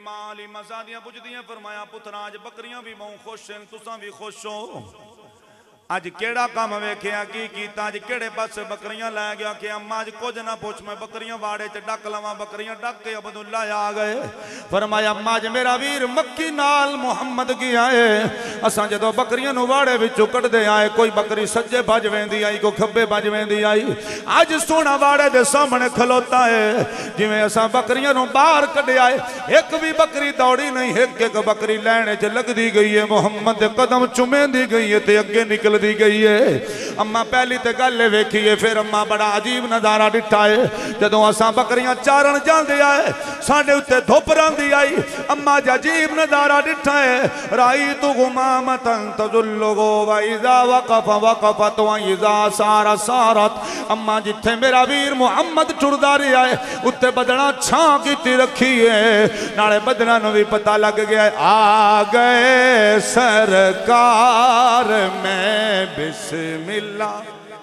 अम्मा अली मसादियां पुछदियां फरमाया पुत्रा अज बकरियां भी बहु खुश हैं तुसां भी खुश हो अज केड़ा काम वेखिया की कीता अज केड़े पासे बकरियां लै गया कि अम्मा अज कुछ ना पुछ मैं बकरियां वाड़े च डक लवां बकरियां डक के अब्दुल्ला आ गए फरमाया अम्मा अज मेरा वीर मक्की नाल मुहम्मद गया है असां जदों बकरियां नूं वाड़े विचों कढदे आए कोई बकरी सज्जे भज वेंदी आई कोई खब्बे भज वेंदी आई अज सोना वाड़े दे सामने खलोता है जिवें असां बकरियां नूं बाहर कढिया है एक भी बकरी दौड़ी नहीं एक एक बकरी लैणे च लगदी गई है मुहम्मद दे कदम चुमेंदी गई है ते अगे निकल दी गई है अम्मा पहली तो गल वेखी है फिर अम्मा बड़ा अजीब नजारा डिठा है जदों असां बकरियां चारण जांदे आए साडे उत्ते धुप रंदी आई अम्मा अजीब नजारा डिठा है राई तू गुमामतन तजुल्लुगो व इज़ा वक़फ़ वक़फ़त व इज़ा सारा सारत अम्मा जिथे मेरा वीर मुहम्मद टुरदा रहा है उत्ते बदना छां कीती रखी है नाले बदना नूं भी पता लग गया आ गए सरकार में बिस्मिल्लाह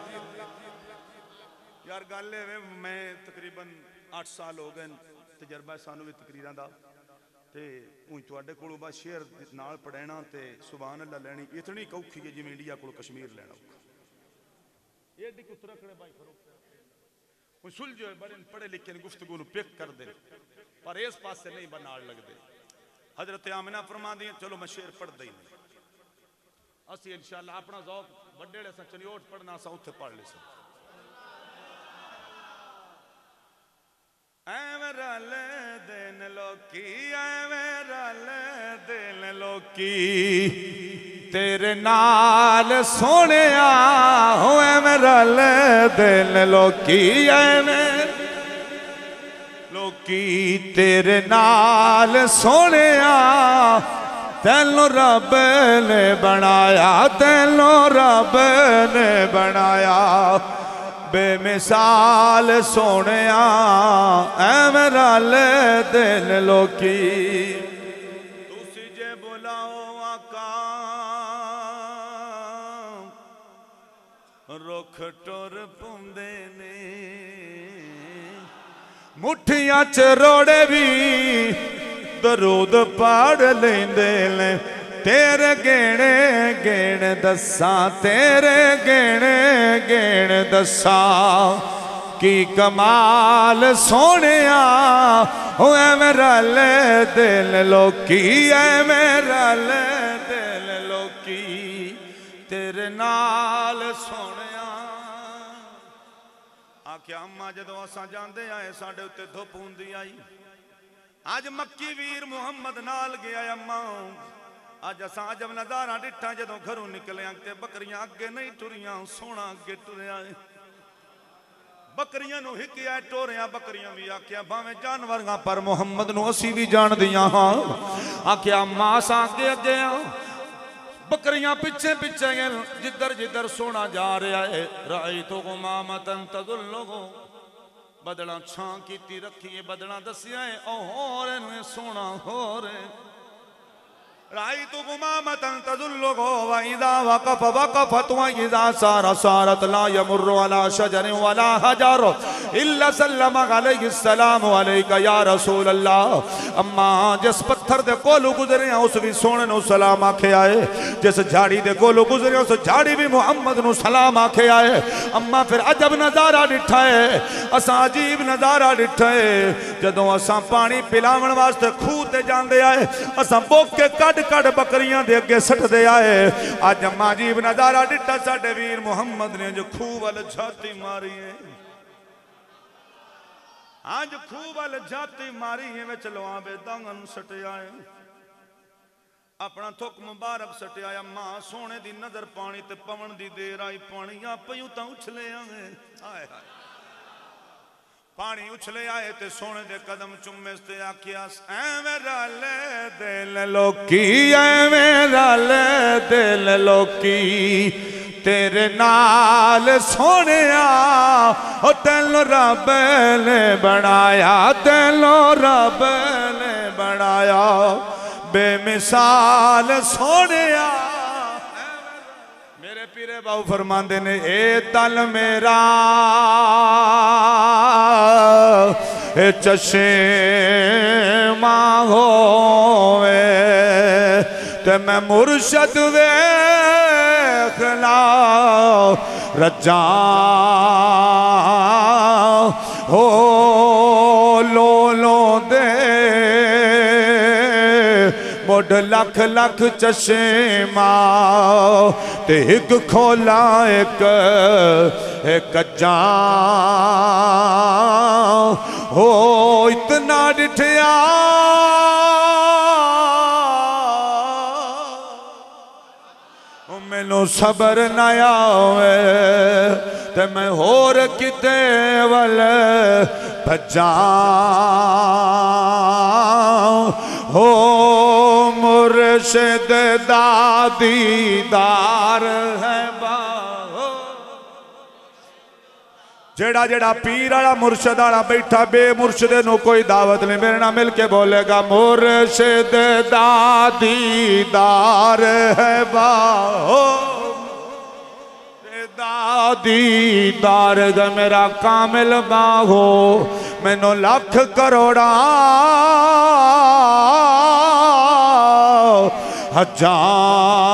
यार गल मैं तकरीबन 8 साल हो गए तजर्बा सानू भी तकरीरां दा ते हुण तुहाडे कोलों बस शेर नाल पढ़ना ते सुभान अल्लाह लैनी इतनी औखी है जिवें इंडिया कोल कश्मीर लैना ये दी कुछ रखड़े भाई फरो सुलझे बड़े पढ़े लिखे गुफ्तगू नूं पिक कर दे पर इस पासे नहीं बनाल लगदे हजरत आमिना फरमांदी चलो मैं शेर पढ़दा ही नहीं असी इंशाअल्लाह अपना ज़ौक वड्डेड़े सा चनियोट पढ़ना सा उत्थे पढ़ ले सा ऐवें रल देन लोकी ऐवें रल देन लोकी तेरे नाल सोहणिया हो ऐवें रल देन लोकी ऐवें लोकी तेरे नाल सोहणिया तेनों रब ने बनाया तेनों रब ने बनाया बेमिसाल सोहणिया ऐवें रल दिल लोकी तुसी जे बुलाओ आका रुख टुर पुंदे ने मुठियां च रोड़े भी दरूद पढ़ लेंदे ने तेरे गेणे गेण दसा तेरे गेणे गेण दसा की कमाल सोहणिया हो ऐवें रल दिल लोकी ऐवें रल दिल लोकी तेरे नाल सोहणिया आख्या अम्मा जदों असां जांदे आए साडे उत्ते धुप हुंदी आई अज मक्की वीर मुहम्मद नाल गया अम्मा अज असां अजब नजारा डिठा जदों घरों निकले ते बकरियां अगे नहीं टुरियां सोना अगे टुरिया बकरियां नूं हिकिया टोरिया बकरियां भी आख्या भावें जानवर पर मुहम्मद नूं असी भी जान दियां हां आख्या अम्मा असां अगे अगे बकरियां पिछे पिछे जिधर जिधर सोना जा रहा है राई तो गुमामतन तजुल्लुगो बदला छां की रखी है बदला दसिया है हो रे सोना हो रे राई तू गुमामतन तजुल्लुगो व इज़ा वक़फ़ वक़फ़त व इज़ा सारा सारत ला यमुर्रु अला शजरिन वला हजर इल्ला सल्लम अलैहि सलाम अलैका या रसूल अल्लाह अम्मा जिस पत्थर दे कोलों गुजरे उस भी सोने नु सलाम आखे आए जिस झाड़ी दे कोलों गुजरे उस झाड़ी भी मुहम्मद नु सलाम आखे आए अम्मा फिर अजब नजारा डिठा है असां अजीब नजारा डिठा है जदों असां पानी पिलावन वास्ते खूह ते जांदे आए असां बोक के कट कट बकरियां दे अगे सटदे आए अज अम्मा अजीब नजारा डिठा साडे वीर मुहम्मद ने जो खूह वाल छाती मारी है आज खूह वाल छाती मारी है विच लवांबे दांगन सटिया है अपना थुक मुबारक सटिया अम्मा सोने दी नजर पानी ते पवन दी देर आई पानी आप यूं तां उछले आए हाय हाय पानी उछले आए ते सोने दे कदम चुम्मे ते आखिया ऐवें रल दिल लोकी ऐवें रल दिल लोकी तेरे नाल सोहणिया ओ तेनों रब ने बनाया तेनों रब ने बनाया बेमिसाल सोहणिया मेरे पीरे बाबू फरमांदे ने ए तल मेरा चशेमा होवे ते मैं मुर्शद वेखना रजा हो लो दे मुड लख लख चशेमा ते एक खोला एक कज्जा हो इतना डिठिया मैनू सबर न आवे ते मैं होर किते वल भजा हो मुर्शिद दा दीदार है बाहो जेड़ा जेड़ा पीर वाला मुर्शिद वाला बैठा बे मुर्शिदे नू कोई दावत नहीं मेरे नाल मिल के बोलेगा मुर्शिद दा दीदार है बाहो दीदार ग मेरा कामिल बाहो मैनू लख करोड़ा हजार